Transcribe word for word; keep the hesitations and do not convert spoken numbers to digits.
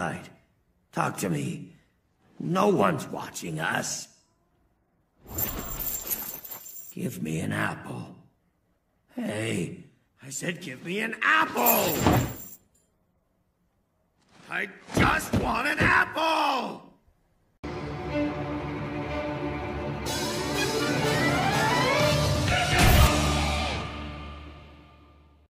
right. Talk to me. No one's watching us. Give me an apple. Hey, I said give me an apple! I just want an apple!